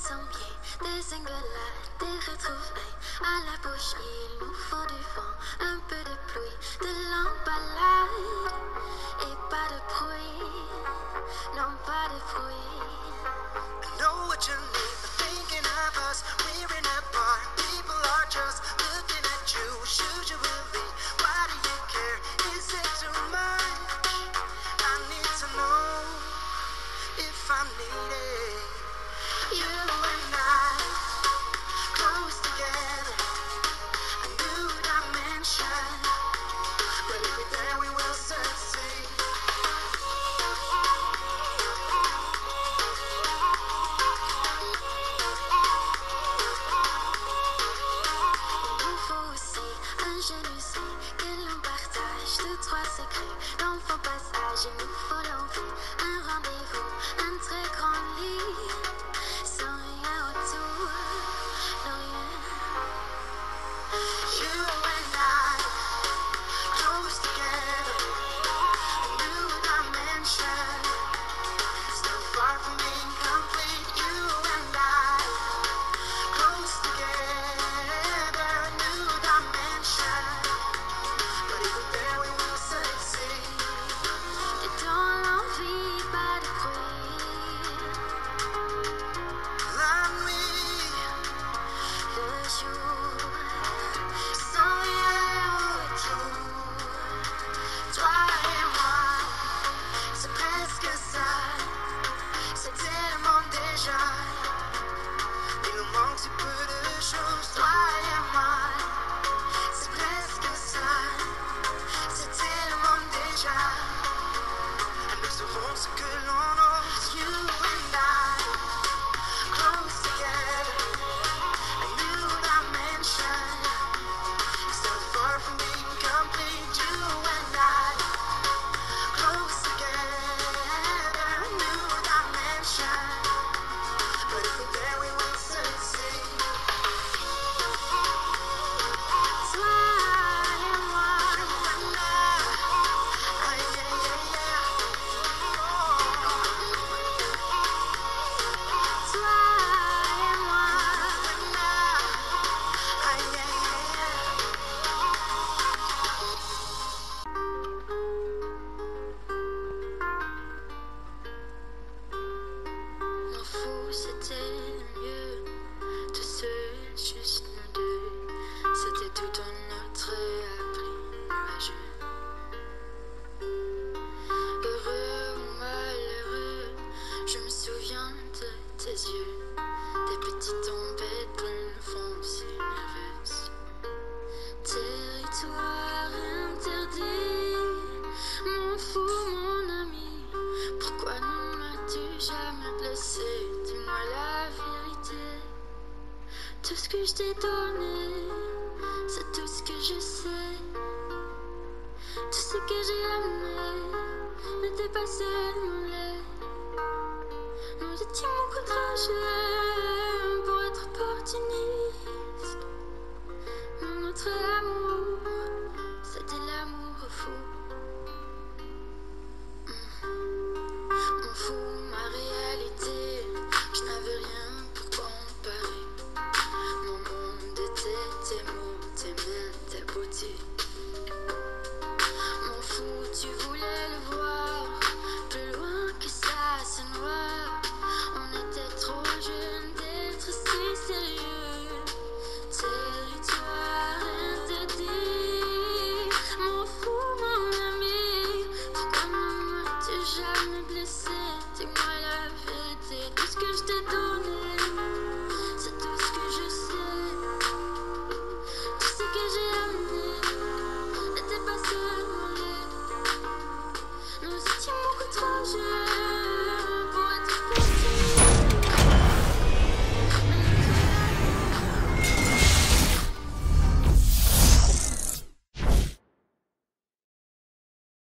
sent bien, des engueulades, des retrouvailles. À la bouche, il nous faut du vent, un peu de pluie, de l'emballade. Et pas de bruit, non pas de bruit. I know what you need, but thinking of us, we're in a bar. People are just looking at you, usually. Why do you care? Is it too much? I need to know if I'm needed. You and I, close together, a new dimension. But every day we will succeed. Il nous faut aussi un jalousie, que l'on partage deux, trois secrets. D'enfant passage, il nous faut l'envie, un rendez-vous, un très grand lit. Sans rien autour, non rien. You and I, close together, a new dimension. Still far from being complete. You and I, close together, a new dimension. But even there we will succeed. Et dans l'envie, pas de bruit. La nuit, Le jour, sans rien autour. toi et moi, c'est presque ça. C'est tellement déjà. Il nous manque si peu de choses, toi et moi. C'est presque ça. C'est tellement déjà. Nous serons ce que l'on ose. You and I, close together, a new dimension. Still far from being complete. You and I, close together, a new dimension. But if we're there, we will succeed. Toi et moi, Ah, yeah, yeah, yeah. toi et moi. Ah, yeah, yeah, yeah. M'en fous, c'était mieux. Tout seul, juste nous deux. C'était tout un autre appris nuageux. Heureux ou malheureux, je me souviens de tes yeux. Des petites tempêtes brunes font si nerveuses. Territoire interdit, m'en fous mon ami. Pourquoi ne m'as-tu jamais blessé? Dis-moi la vérité. Tout ce que je t'ai donné, c'est tout ce que je sais. Tout ce que j'ai amené n'était pas annulé. Nous étions courageux pour être opportunistes. Mais notre amour, c'était l'amour fou. M'en fous, ma réalité, je n'avais rien pour comparer. Mon monde était tes mots, tes mains, tes beautés. M'en fous, tu voulais le voir, plus loin que ça, c'est noir. On était trop jeunes d'être si sérieux. Territoire interdit. M'en fous, mon ami, pourquoi ne m'as-tu jamais blessé?